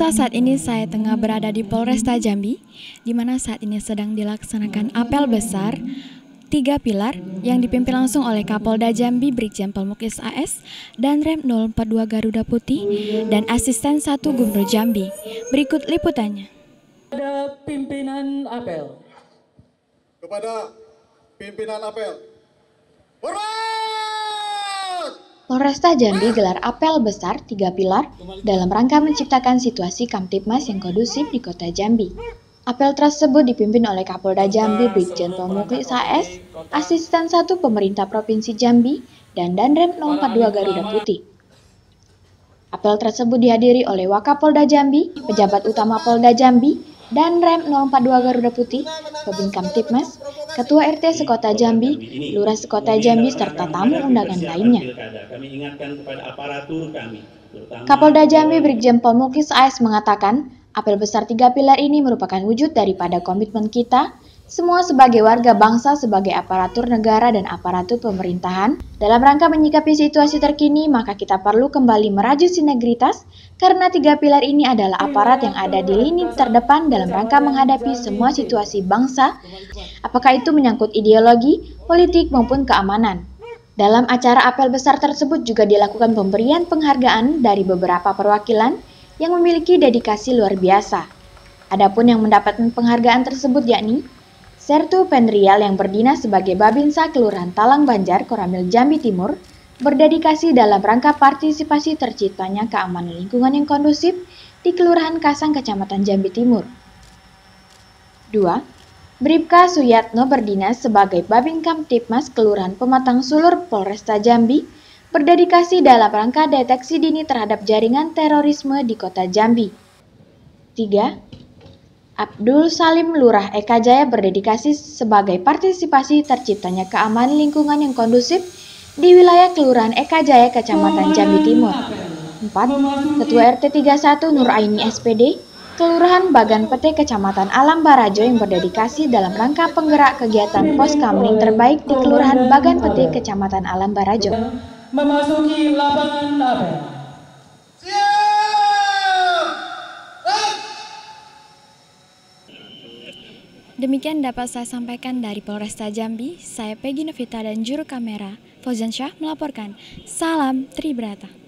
Pemirsa, saat ini saya tengah berada di Polresta Jambi, di mana saat ini sedang dilaksanakan apel besar 3 pilar yang dipimpin langsung oleh Kapolda Jambi Brigjen Pol Muklis AS dan Rem 042 Garuda Putih dan Asisten 1 Gubernur Jambi. Berikut liputannya. Kepada pimpinan apel. Polresta Jambi gelar apel besar 3 pilar dalam rangka menciptakan situasi Kamtibmas yang kondusif di kota Jambi. Apel tersebut dipimpin oleh Kapolda Jambi Brigjen Pol Muklis AS, Asisten 1 Pemerintah Provinsi Jambi, dan Danrem 042 Garuda Putih. Apel tersebut dihadiri oleh Wakapolda Jambi, pejabat utama Polda Jambi, dan Rem 042 Garuda Putih, Babin Kamtibmas, Ketua RT Sekota Jambi, Lurah Sekota Jambi, serta tamu undangan lainnya. Kapolda Jambi Brigjen Pol Muklis AS mengatakan, apel besar 3 pilar ini merupakan wujud daripada komitmen kita semua sebagai warga bangsa, sebagai aparatur negara dan aparatur pemerintahan. Dalam rangka menyikapi situasi terkini, maka kita perlu kembali merajut sinergitas karena 3 pilar ini adalah aparat yang ada di lini terdepan dalam rangka menghadapi semua situasi bangsa, apakah itu menyangkut ideologi, politik maupun keamanan. Dalam acara apel besar tersebut juga dilakukan pemberian penghargaan dari beberapa perwakilan yang memiliki dedikasi luar biasa. Adapun yang mendapatkan penghargaan tersebut yakni Sertu Penrial yang berdinas sebagai Babinsa Kelurahan Talang Banjar, Koramil Jambi Timur, berdedikasi dalam rangka partisipasi terciptanya keamanan lingkungan yang kondusif di Kelurahan Kasang, Kecamatan Jambi Timur. 2. Bribka Suyatno berdinas sebagai Babin Kamtibmas Kelurahan Pematang Sulur, Polresta Jambi, berdedikasi dalam rangka deteksi dini terhadap jaringan terorisme di kota Jambi. 3. Abdul Salim Lurah Eka Jaya berdedikasi sebagai partisipasi terciptanya keamanan lingkungan yang kondusif di wilayah Kelurahan Eka Jaya, Kecamatan Jambi Timur. 4. Ketua RT 31 Nur Aini SPD, Kelurahan Bagan Pete, Kecamatan Alam Barajo yang berdedikasi dalam rangka penggerak kegiatan pos kamling terbaik di Kelurahan Bagan Pete, Kecamatan Alam Barajo. Memasuki lapangan apel. Demikian dapat saya sampaikan dari Polresta Jambi. Saya Peggy Novita dan juru kamera Fauzan Syah melaporkan. Salam Tribrata.